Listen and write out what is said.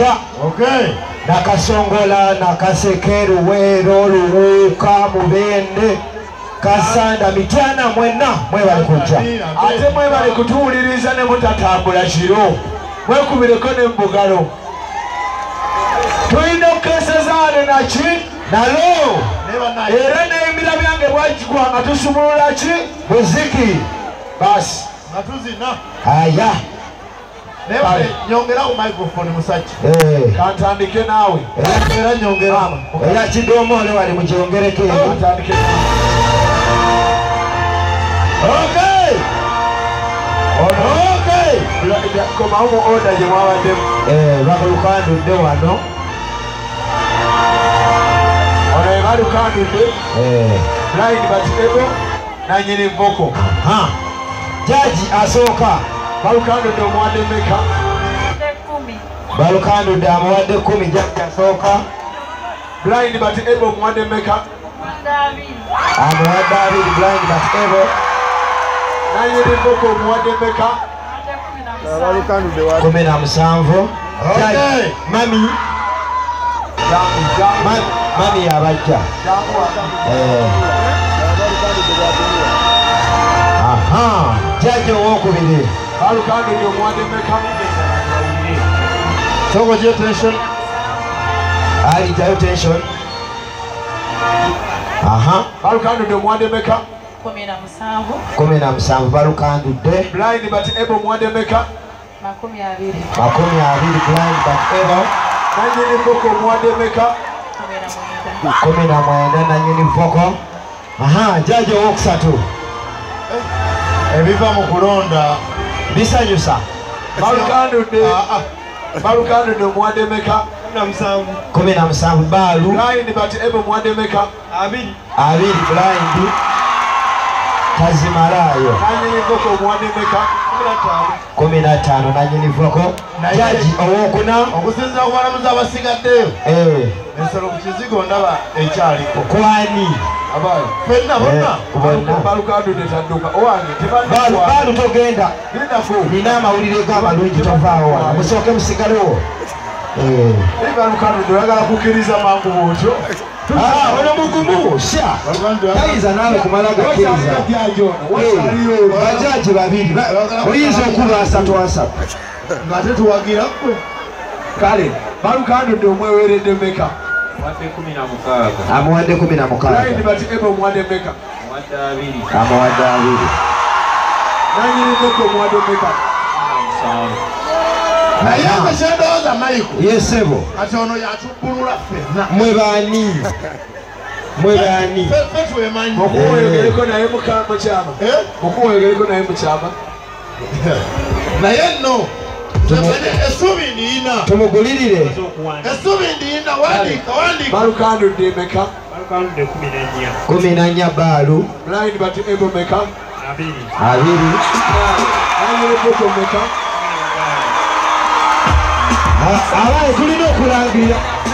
Kaliwa. Okay. Nakasongola, nakasekeru, wero, luruka, mubende. Kasanda mitana mwena mwebali kuja. Ate mwebali kutuuliriza ne mutatambula kiro. Mwekubireko n'embugalo. Tulina okukesezaayo naki nalo era n'ebimira byange bwagikwa nga tusumulula ki buziki basi nga tuzina aya nyongera ku microphone musajja kantandike naawe era nyongera era kidoomole wali mukyongereko kantandike okay komawo oda gye mwabaddemu bakulukandudde wano ono ebalukandudde blind but able nanyini voko jaji asooka balukandudde omuwadde meka balukandudde amuwadde 10 jaji asooka blind but able omuwadde meka amuwadde 2 blind but able nanyini voko omuwadde meka 17 jaji mami mami yabajja aha jaji owokubiri balukandudde omuwadde meka Togo je tension ali tayo tension aha balukandudde omuwadde meka 17 balukandudde blind but able omuwadde meka 20 blind but able nanyini voko omuwadde meka 19 nanyini voko aha jaji owokusatu ebiva mu kulonda bisanyusa balukandudde omuwadde meka 17 baalu blind but able omuwadde meka 2 blind tazimalaayo nanyini voko omuwadde meka 15 nanyini voko jaji owokuna okusinza okubalamuza abasigaddeyo ensolo ku kizigo ndaba ekyaliko kwani fenna bonna balukandudde tadduka owange baalu togenda nina amawulire g'amalungi tovaawo wano musooke musigalewo balukandudde oyagala kukkiriza mangu bwotyo ono mugumu sha tayinza naawe kumala gakkiriza bajaji babiri oyinza okuba 3 ng'ate tuwagira kwe kale balukandudde omweweredde meka amuwadde 16 omuwadde meka amuwadde 2 nanyini meka omuwadde meka naye akekyendowooza maiko yesebo kati ono yatubbulula ffenna mwebaani ffe twemanyi okuwegereko naye mukyama okuwegereko naye mukyama naye nno essuubi ndiina tumugulirire essuubi ndiina wandiika balukandudde meka 14 baalu blind but able meka 2 nanyini voko meka abaye tulina okulangirira